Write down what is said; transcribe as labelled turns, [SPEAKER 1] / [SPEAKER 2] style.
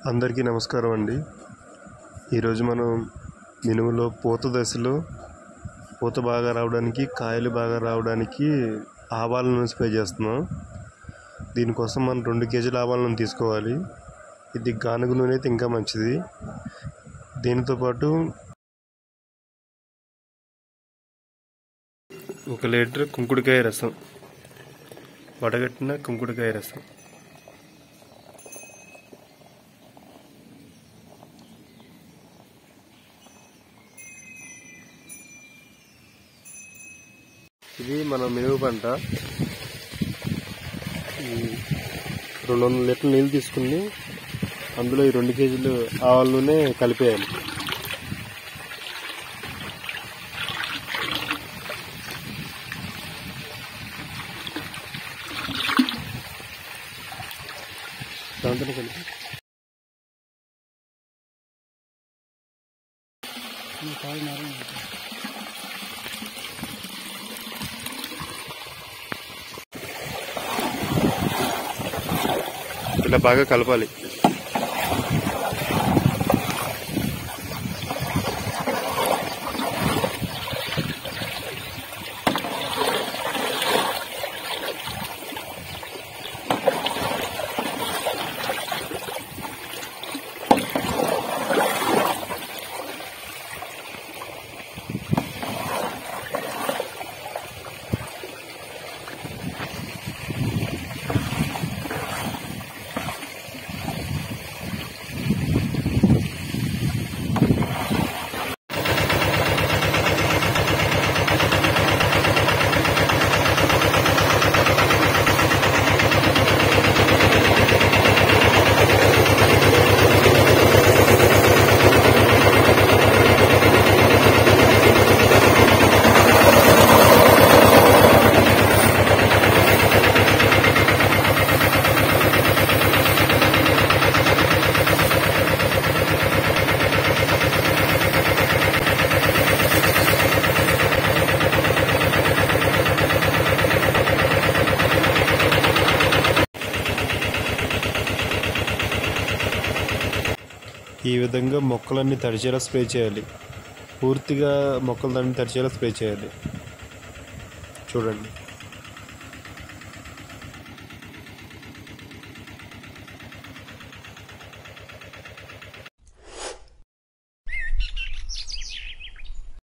[SPEAKER 1] అందరికీ నమస్కారం అండి. ఈరోజు మనం మినుములో పూత దశలో పూత బాగా రావడానికి, కాయలు బాగా రావడానికి ఆవాల నూనె స్ప్రే చేస్తున్నాం. దీనికోసం మనం 2 కేజీల ఆవాల నూనె తీసుకోవాలి. ఇది గానుగ నూనె అయితే ఇంకా మంచిది. దీనితో పాటు 1 లీటర్ కుంకుడుకాయ రసం, వడగట్టిన కుంకుడుకాయ రసం, ఇది మన మినుము పంట. 200 లీటర్ల నీళ్ళు తీసుకుని అందులో ఈ 2 కేజీలు ఆవాల నూనె కలిపేయాలి. దాంతో కలిపి ఇలా బాగా కలపాలి. ఈ విధంగా మొక్కలన్నీ తడిచేలా స్ప్రే చేయాలి. పూర్తిగా మొక్కలన్నీ తడిచేలా స్ప్రే చేయాలి. చూడండి.